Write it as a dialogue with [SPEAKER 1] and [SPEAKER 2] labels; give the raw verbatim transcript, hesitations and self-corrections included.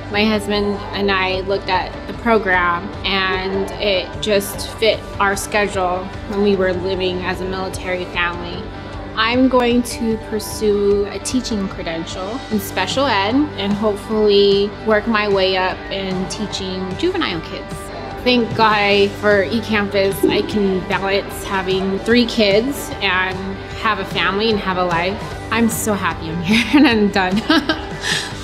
[SPEAKER 1] My husband and I looked at the program and it just fit our schedule when we were living as a military family. I'm going to pursue a teaching credential in special ed and hopefully work my way up in teaching juvenile kids. Thank God for Ecampus. I can balance having three kids and have a family and have a life. I'm so happy I'm here and I'm done.